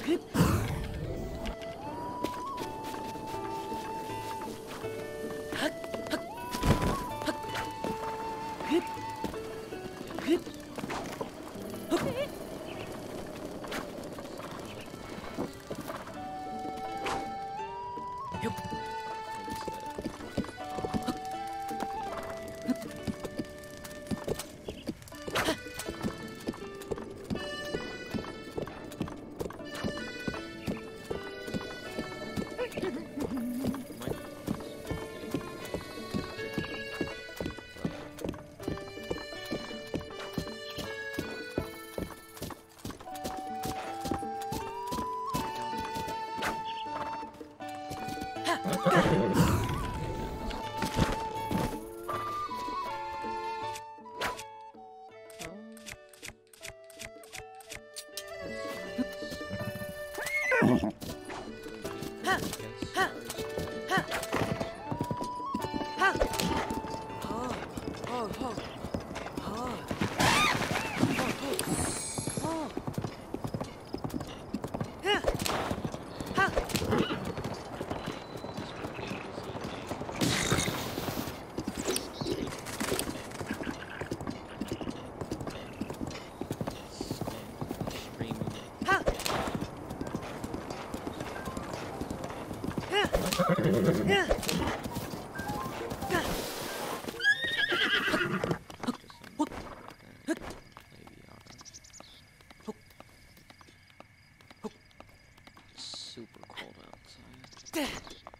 Super cold outside.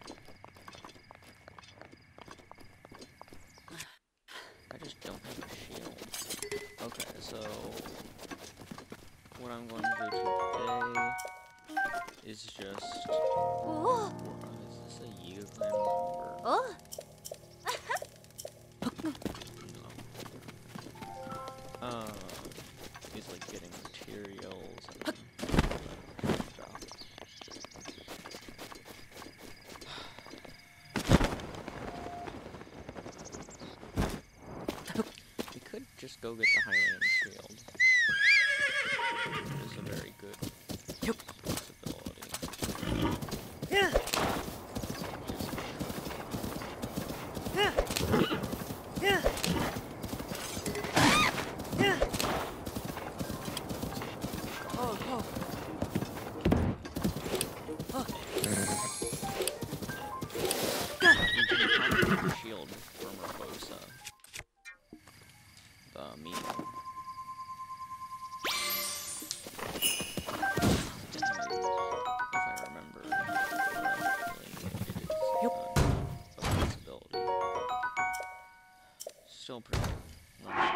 I just don't have a shield. Okay, so what I'm going to do today is just... is this a Yiga clan member? Oh. No. He's like getting materials and stuff. We could just go get the Hylian shield. It is a very good possibility. Yeah. Shield from Urbosa. The Mino. If I remember correctly, it is a possibility. Still pretty broken.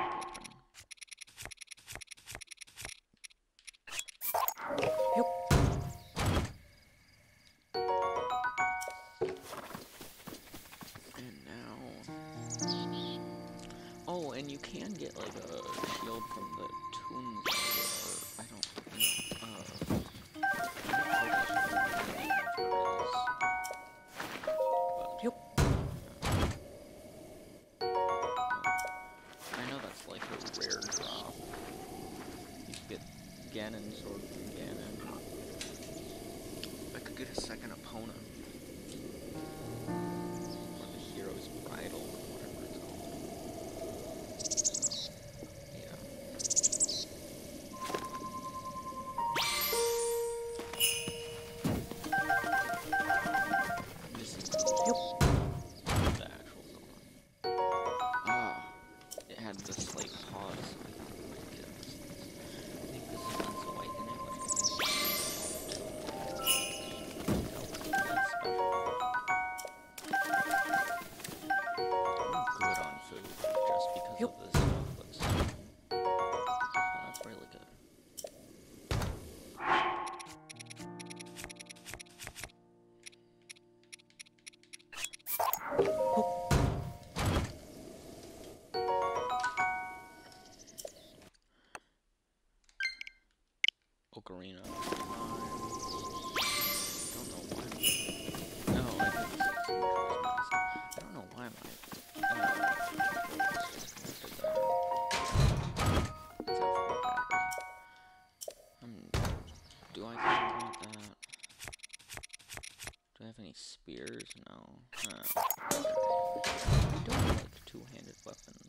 Oh, and you can get like a shield from the Toon or I don't know. I know that's like a rare drop. You could get Ganon sword from Ganon. I could get a second opponent. Or the hero's bridle, or whatever it's called. Yeah. This is the actual Zoan. Ah, it had the slight pause. I think this is Lens of White in it, which I think that's special. I'm good on food just because of this stuff, but still. Oh, that's really good. Ocarina. Don't know why. No, I think this is Majora's Mask. I don't know why my do I want that? that. Do I have any spears? No. I don't like two-handed weapons.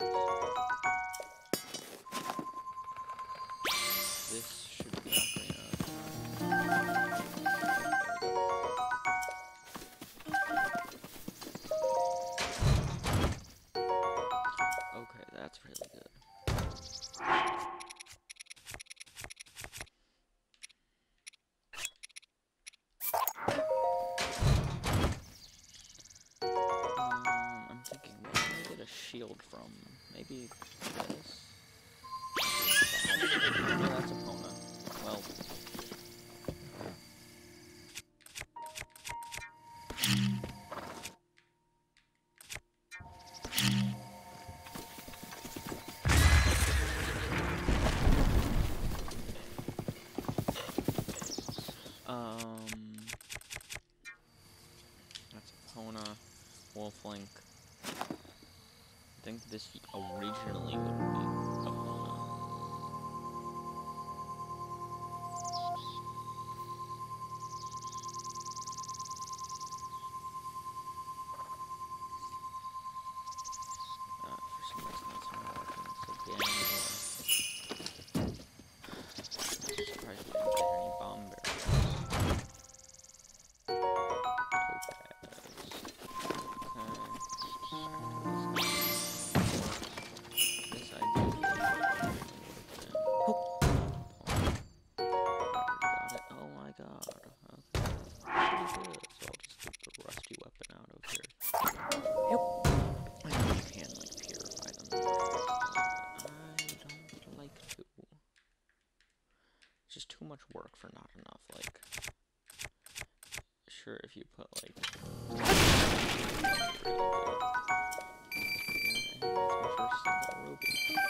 This should be Ocarina. Okay, that's really good. I'm thinking, where can I get a shield from? Maybe this? Oh, that's Epona. Well. That's Epona, Wolflink. I think this originally would be Epona. For some reason that's not working, so Ganondorf. Surprised we didn't get any bomb barrels. Just too much work for not enough, like, sure, if you put, like, really good. And that's my first single ruby.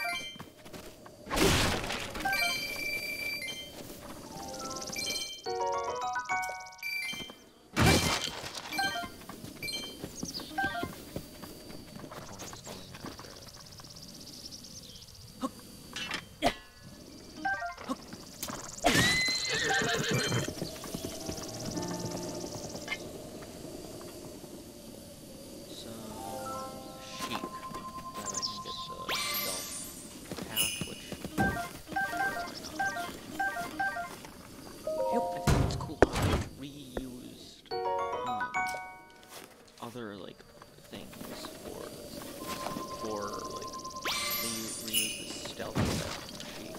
Other like things for like they reuse the stealth set from Sheik.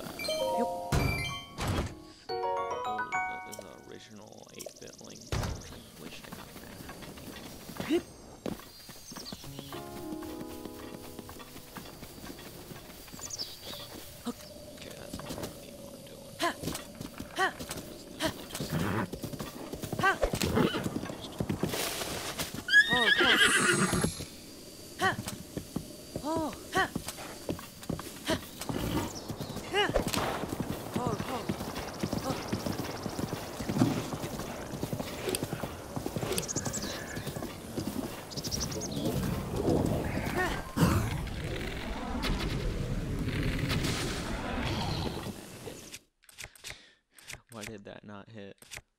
The original 8-bit Link, which I wish I got back. Okay, that's not really what I'm doing. Oh, God. Oh. Why did that not hit?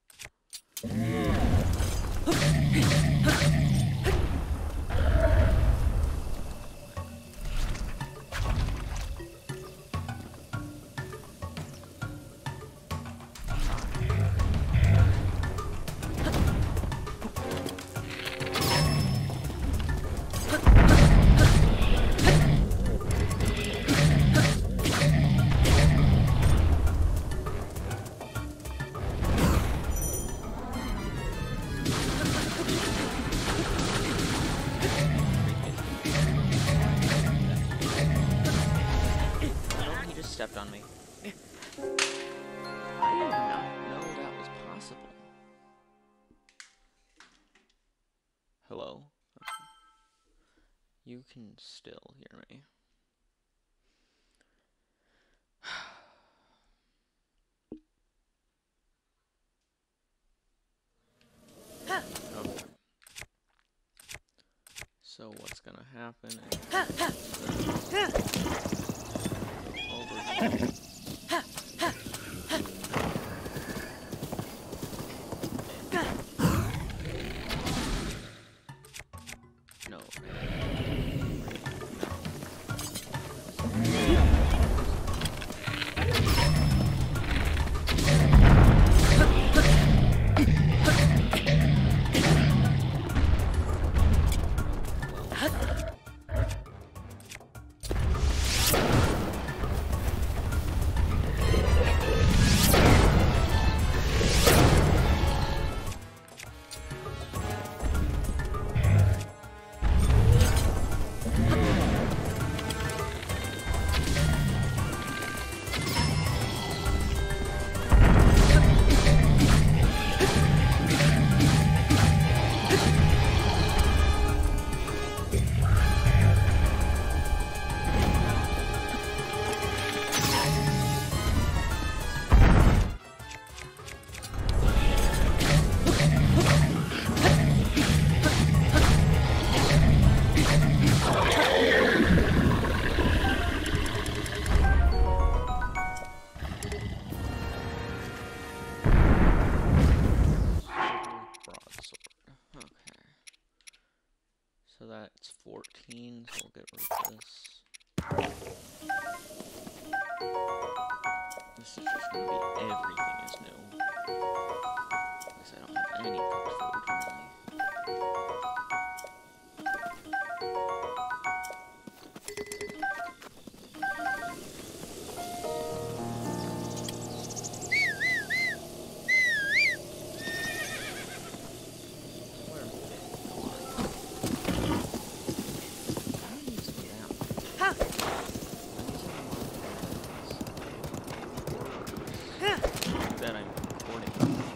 Stepped on me. I did not know that was possible. Hello? Okay. You can still hear me. Okay. So what's gonna happen is over here. that. It's 14, so we'll get rid of this. This is just gonna be everything is new. Because I don't have any cooked food, really. That I'm recording.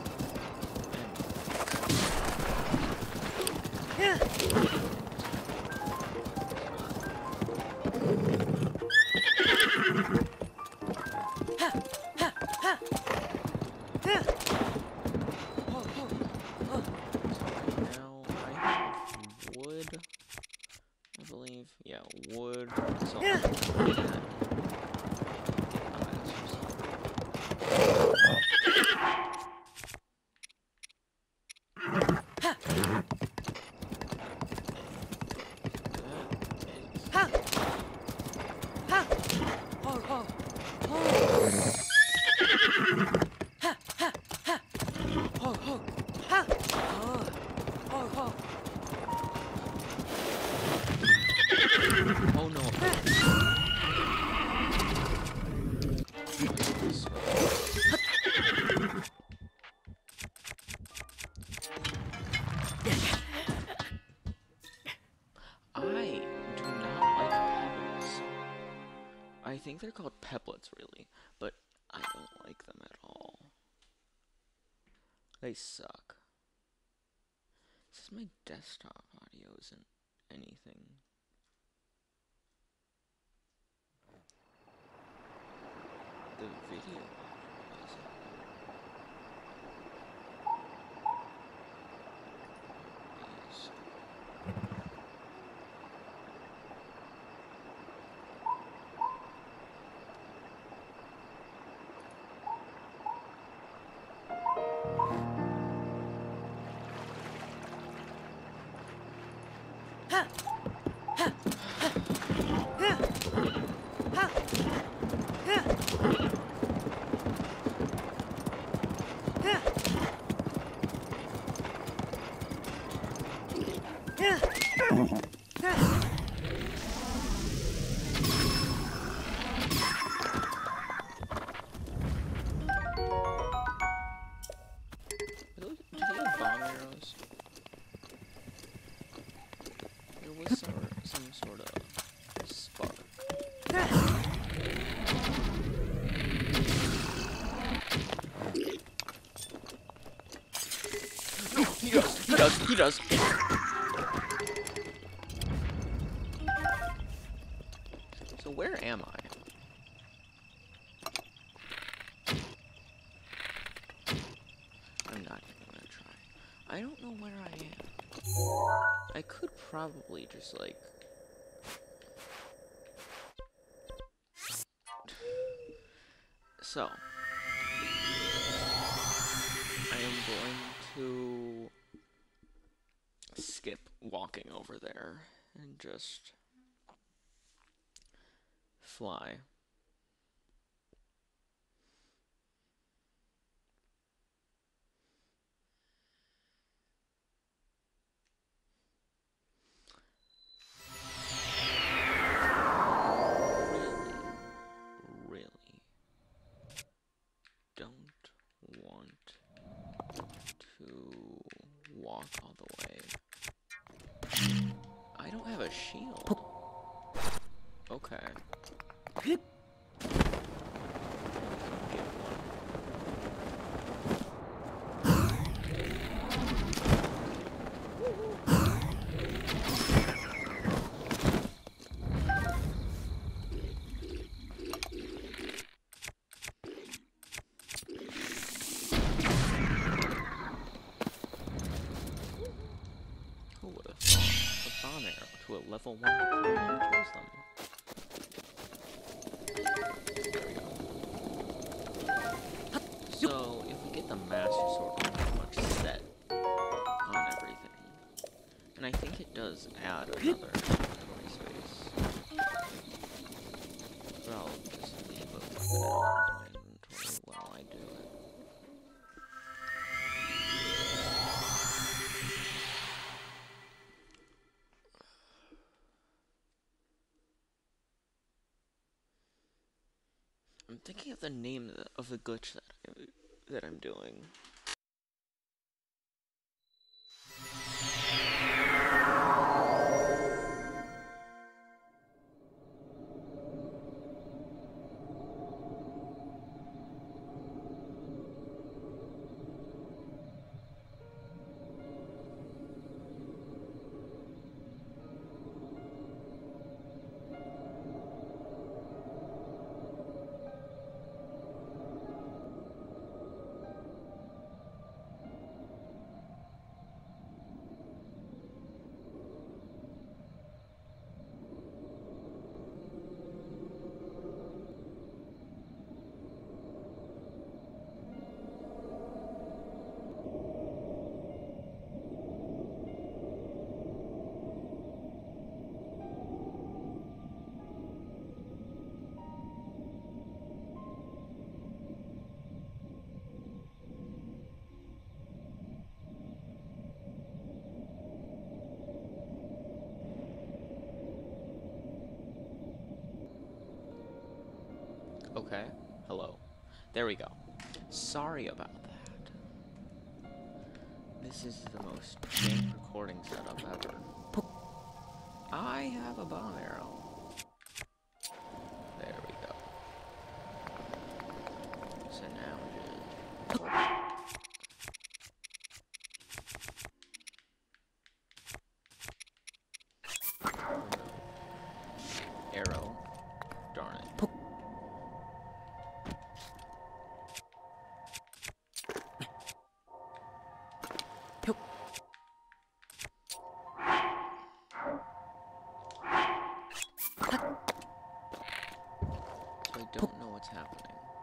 Now I have wood, I believe. Yeah, wood. So I'll do that. Oh no. I do not like pebbles. I think they're called pebblets, really, but I don't like them at all. They suck. This is my desktop audio, isn't anything. The video audio isn't. Yes. Do they have bomb arrows? There was some sort of spark. No, he does. So where am I? I'm not even gonna try. I don't know where I am. I could probably just like... So... I am going to skip walking over there and just fly. Really don't want to walk all the way. I don't have a shield. Okay. Get one. Who would have thought a bomb arrow to a level 1 Pokemon kills them? There we go. So, if we get the Master Sword, we're pretty much set on everything. And I think it does add another inventory space. But I'll just leave a little bit out of my inventory while I do it. I'm thinking of the name of the glitch that I'm doing. Okay, hello. There we go. Sorry about that. This is the most jank recording setup ever. I have a bow and arrow. There we go. So now just... Arrow. Darn it. So I don't know what's happening.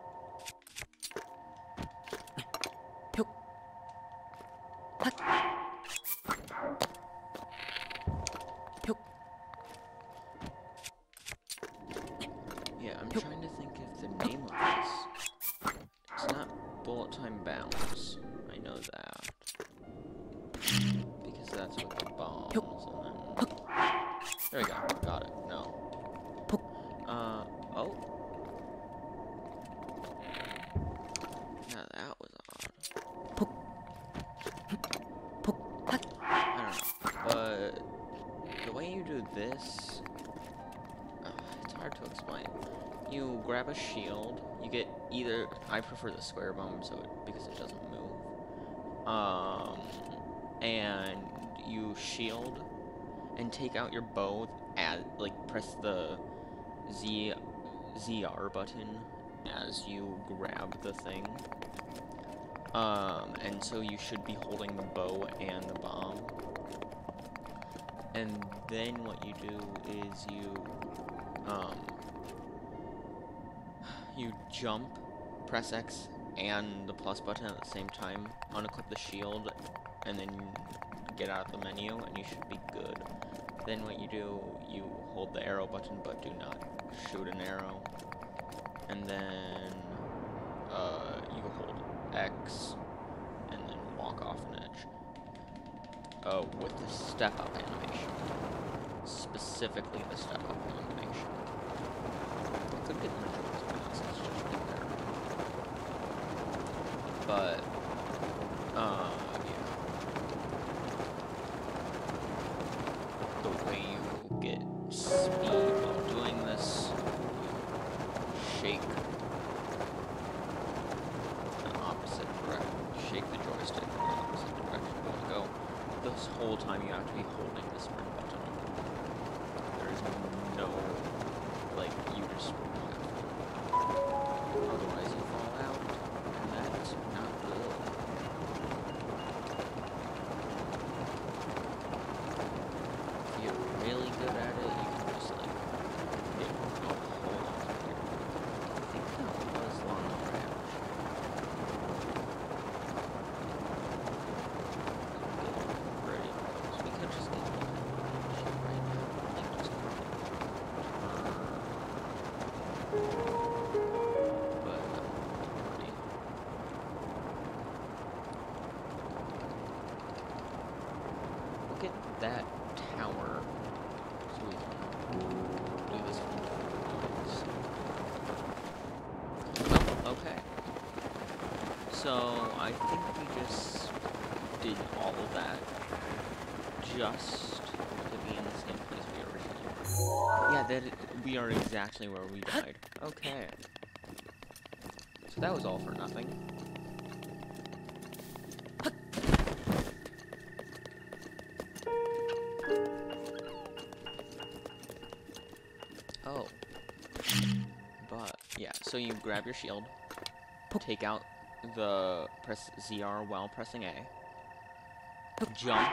Yeah, I'm trying to think if the name of this... It's not bullet time bounce. I know that. Because that's what the bombs and then... There we go. Got it. No. Oh. Now that was odd. I don't know. But the way you do this... it's hard to explain. You grab a shield. You get either... I prefer the square bomb because it doesn't move. And you shield and take out your bow press the ZR button as you grab the thing. And so you should be holding the bow and the bomb. And then what you do is you jump, press X and the plus button at the same time, unequip the shield, and then get out of the menu, and you should be good. Then what you do, you hold the arrow button, but do not shoot an arrow. And then, you hold X, and then walk off an edge. With the step-up animation. Specifically the step-up animation. I could get the Majora's Mask, it's just in there. But, yeah. The way you get speed while doing this, you shake the opposite direction. Shake the joystick in the opposite direction you want to go. This whole time you have to be holding the sprint button. There is no, you just have to. Otherwise you fall out, and that's not good. If you're really good at it, you can just, get a whole lot of here. I think that was long range. Pretty close. We could just get get that tower so we can do this one. Oh, okay. So I think we just did all of that just to be in the same place we originally were. Yeah, we are exactly where we died. Okay. So that was all for nothing. Oh. But, yeah, so you grab your shield, take out press ZR while pressing A, jump,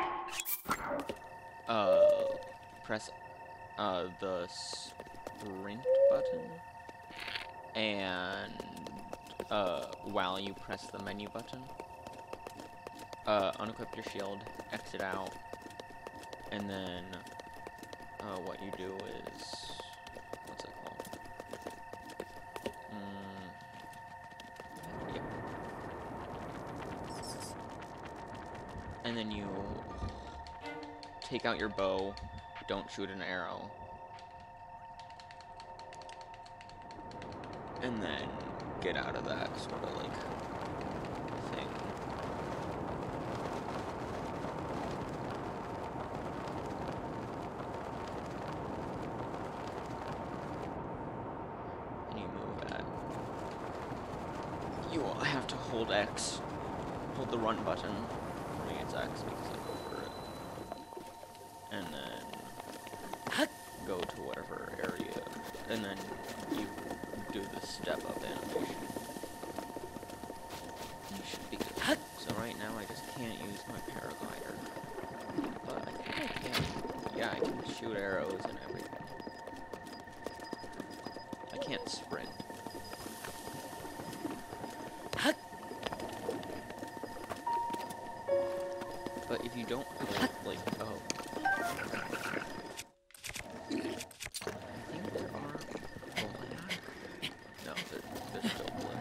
press, the sprint button, and, while you press the menu button, unequip your shield, exit out, and then, what you do is, what's it called? Yeah. And then you take out your bow, don't shoot an arrow, and then get out of that sort of like thing. And you move at. You will have to hold X, hold the run button. I think it's X because I prefer it. And then go to whatever area, and then you do the step up animation. You should be good. So right now I just can't use my paraglider. But I think I can. Yeah, I can shoot arrows and everything. I can't sprint. But if you don't hold, like, oh. I think there are black. No, they're still blue.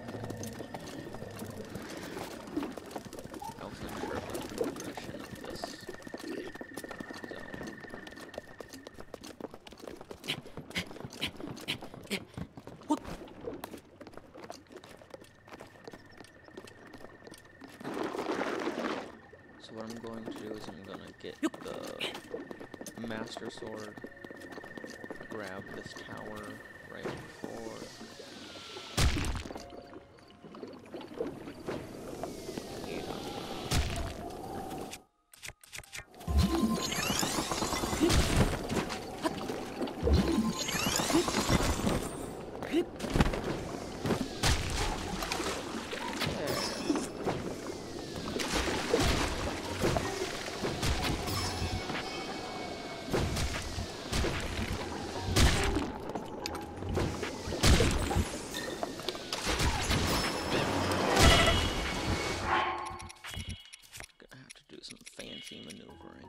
I wasn't sure about the progression of this zone. So what I'm going to do is I'm gonna get the Master Sword, grab this tower right before. Maneuvering.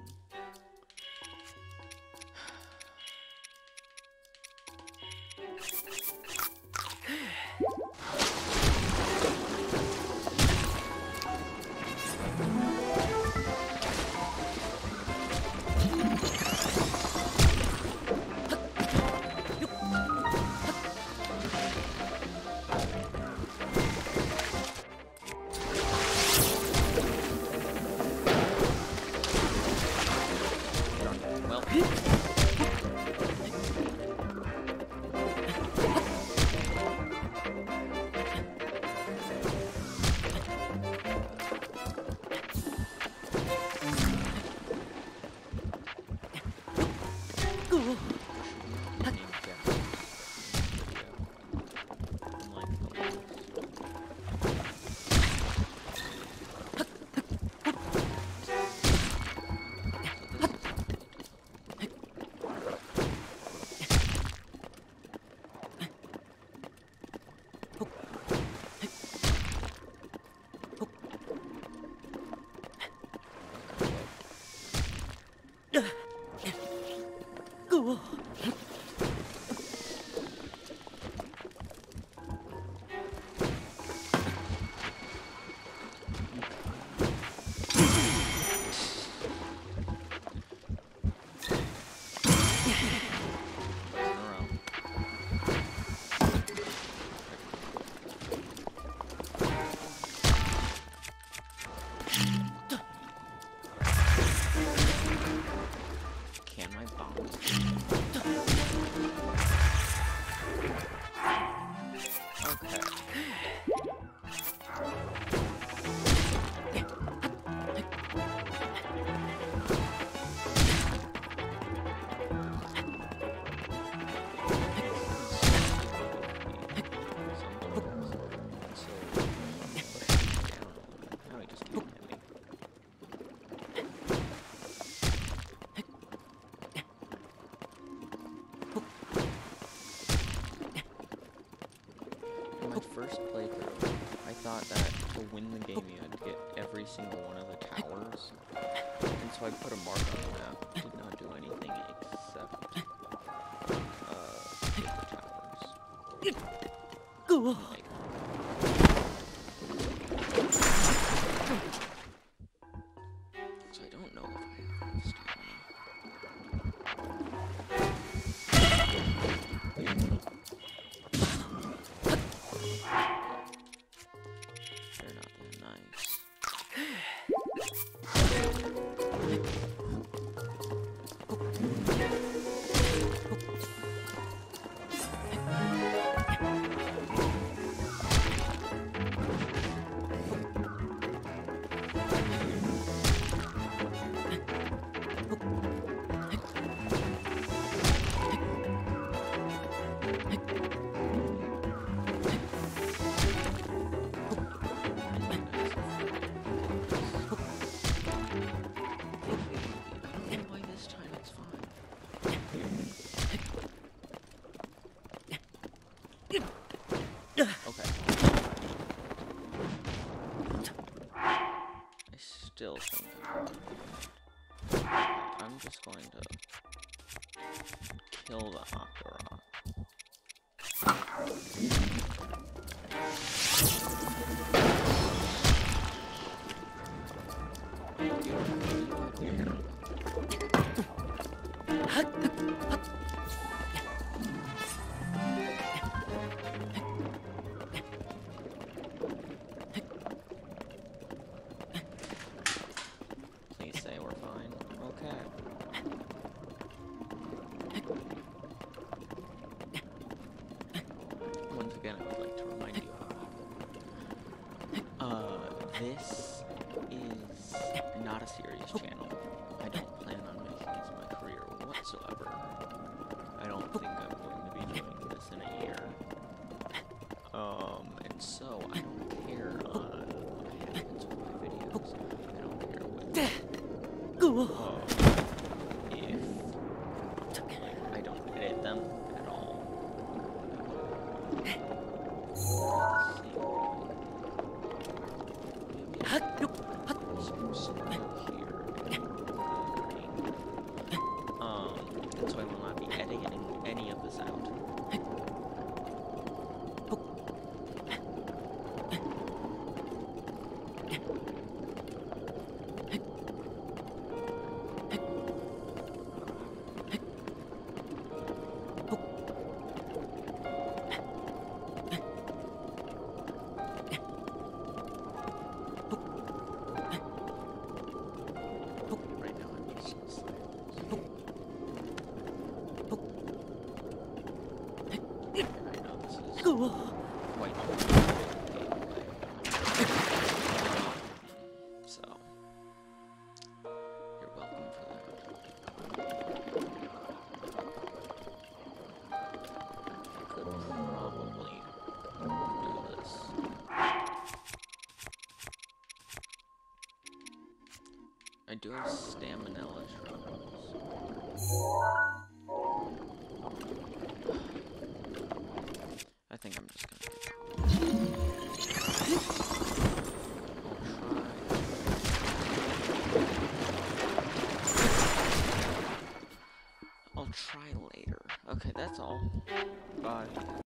Go. first playthrough, I thought that to win the game you had to get every single one of the towers. And so I put a mark on the map. Did not do anything except get the towers. Like, so I don't know if I have enough stamina. They're not that nice. Okay. I still think I'm just going to kill the Octorok. Please say we're fine. Okay. Once again, I would like to remind you this is not a serious channel. I don't plan on making this my career whatsoever. I don't think I'm going to be doing this in a year. And so I don't care on what happens with my videos. I don't care what if like I don't edit them at all. And so I will not be editing any of this out. Right now I'm just and I know this is quite gameplay. So you're welcome for that. I could probably do this. I do have Staminella shrubs. I think I'm just gonna get I'll try later. Okay, that's all. Bye.